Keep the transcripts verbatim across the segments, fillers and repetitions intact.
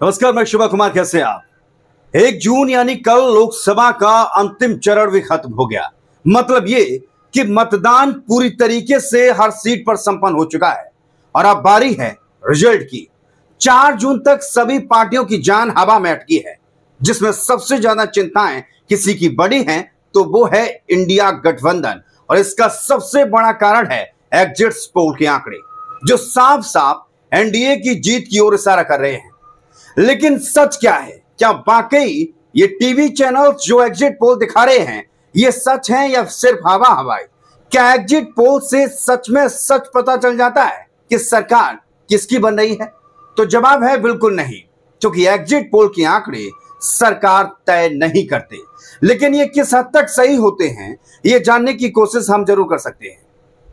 नमस्कार, मैं शिवा कुमार। कैसे हैं आप। एक जून यानी कल लोकसभा का अंतिम चरण भी खत्म हो गया। मतलब ये कि मतदान पूरी तरीके से हर सीट पर संपन्न हो चुका है और अब बारी है रिजल्ट की। चार जून तक सभी पार्टियों की जान हवा में अटकी है, जिसमें सबसे ज्यादा चिंताएं किसी की बड़ी हैं तो वो है इंडिया गठबंधन। और इसका सबसे बड़ा कारण है एग्जिट पोल के आंकड़े, जो साफ साफ एनडीए की जीत की ओर इशारा कर रहे हैं। लेकिन सच क्या है? क्या वाकई ये टीवी चैनल्स जो एग्जिट पोल दिखा रहे हैं ये सच है या सिर्फ हवा हवाई? क्या एग्जिट पोल से सच में सच पता चल जाता है कि सरकार किसकी बन रही है? तो जवाब है बिल्कुल नहीं, क्योंकि एग्जिट पोल के आंकड़े सरकार तय नहीं करते। लेकिन ये किस हद तक सही होते हैं ये जानने की कोशिश हम जरूर कर सकते हैं।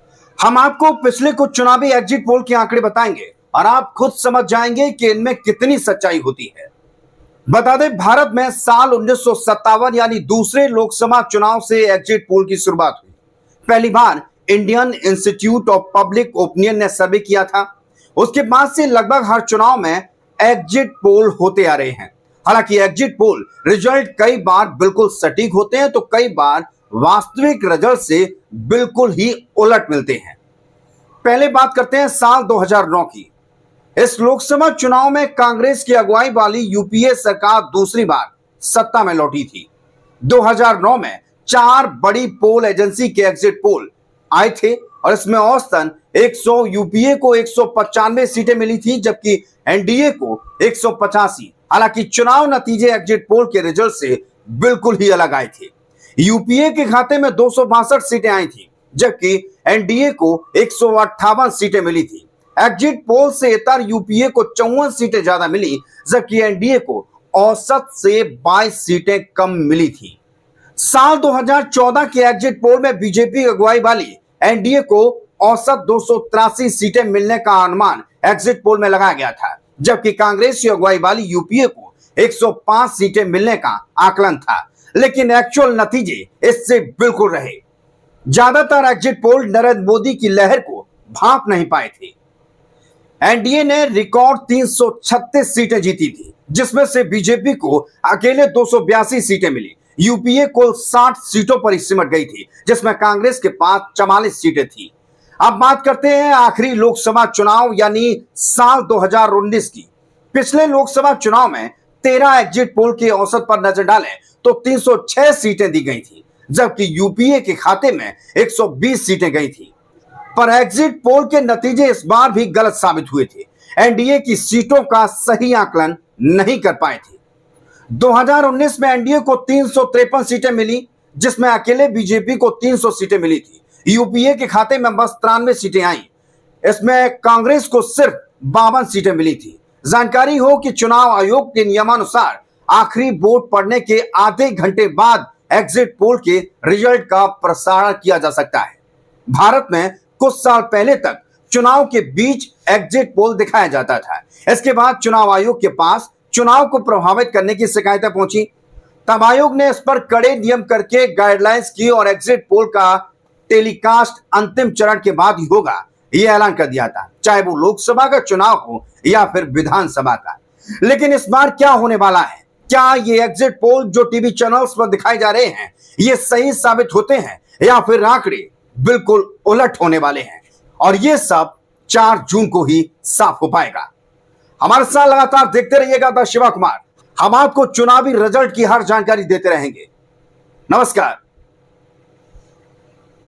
हम आपको पिछले कुछ चुनावी एग्जिट पोल के आंकड़े बताएंगे और आप खुद समझ जाएंगे कि इनमें कितनी सच्चाई होती है। बता दें, भारत में साल उन्नीस सौ सत्तावन यानी दूसरे लोकसभा चुनाव से एग्जिट पोल की शुरुआत हुई। पहली बार Indian Institute of Public Opinion ने सर्वे किया था। उसके बाद से लगभग हर चुनाव में एग्जिट पोल होते आ रहे हैं। हालांकि एग्जिट पोल रिजल्ट कई बार बिल्कुल सटीक होते हैं तो कई बार वास्तविक रिजल्ट से बिल्कुल ही उलट मिलते हैं। पहले बात करते हैं साल दो हज़ार नौ की। इस लोकसभा चुनाव में कांग्रेस की अगुवाई वाली यूपीए सरकार दूसरी बार सत्ता में लौटी थी। दो हज़ार नौ में चार बड़ी पोल एजेंसी के एग्जिट पोल आए थे और इसमें औसतन सौ यूपीए को एक सौ पचानवे सीटें मिली थी, जबकि एनडीए को एक सौ पचासी। हालांकि चुनाव नतीजे एग्जिट पोल के रिजल्ट से बिल्कुल ही अलग आए थे। यूपीए के खाते में दो सौ बासठ सीटें आई थी, जबकि एनडीए को एक सौ अट्ठावन सीटें मिली थी। एग्जिट पोल से इतर यूपीए को चौवन सीटें ज्यादा मिली, जबकि एनडीए को औसत से बाईस सीटें कम मिली थी। साल दो हज़ार चौदह के एग्जिट पोल में बीजेपी अगुवाई वाली एनडीए को औसत दो सौ तिरासी सीटें मिलने का अनुमान एग्जिट पोल में लगाया गया था, जबकि कांग्रेस की अगुवाई वाली यूपीए को एक सौ पाँच सीटें मिलने का आकलन था। लेकिन एक्चुअल नतीजे इससे बिल्कुल रहे। ज्यादातर एग्जिट पोल नरेंद्र मोदी की लहर को भांप नहीं पाए थे। एनडीए ने रिकॉर्ड तीन सौ छत्तीस सीटें जीती थी, जिसमें से बीजेपी को अकेले दो सौ बयासी सीटें मिली। यूपीए को साठ सीटों पर ही सिमट गई थी, जिसमें कांग्रेस के पास चवालीस सीटें थी। अब बात करते हैं आखिरी लोकसभा चुनाव यानी साल दो हज़ार उन्नीस की। पिछले लोकसभा चुनाव में तेरह एग्जिट पोल के औसत पर नजर डालें तो तीन सौ छह सीटें दी गई थी, जबकि यूपीए के खाते में एक सौ बीस सीटें गई थी। पर एग्जिट पोल के नतीजे इस बार भी गलत साबित हुए थे। एनडीए की सीटों का सही आकलन नहीं कर पाए थे। दो हज़ार उन्नीस में एनडीए को तीन सौ तिरपन सीटें मिली, जिसमें अकेले बीजेपी को तीन सौ सीटें मिली थी। यूपीए के खाते में बस तिरानवे सीटें आई। इसमें कांग्रेस को सिर्फ बावन सीटें मिली थी। जानकारी हो कि चुनाव आयोग के नियमानुसार आखिरी वोट पड़ने के आधे घंटे बाद एग्जिट पोल के रिजल्ट का प्रसारण किया जा सकता है। भारत में कुछ साल पहले तक चुनाव के बीच एग्जिट पोल दिखाया जाता था। इसके बाद चुनाव आयोग के पास चुनाव को प्रभावित करने की शिकायतें पहुंची। तब आयोग ने इस पर कड़े नियम करके गाइडलाइंस की और एग्जिट पोल का टेलीकास्ट अंतिम चरण के बाद ही होगा, यह ऐलान कर दिया था, चाहे वो लोकसभा का चुनाव हो या फिर विधानसभा का। लेकिन इस बार क्या होने वाला है? क्या ये एग्जिट पोल जो टीवी चैनल्स पर दिखाए जा रहे हैं ये सही साबित होते हैं या फिर आंकड़े बिल्कुल उलट होने वाले हैं? और ये सब चार जून को ही साफ हो पाएगा। हमारे साथ लगातार देखते रहिएगा द शिवा कुमार। हम आपको चुनावी रिजल्ट की हर जानकारी देते रहेंगे। नमस्कार।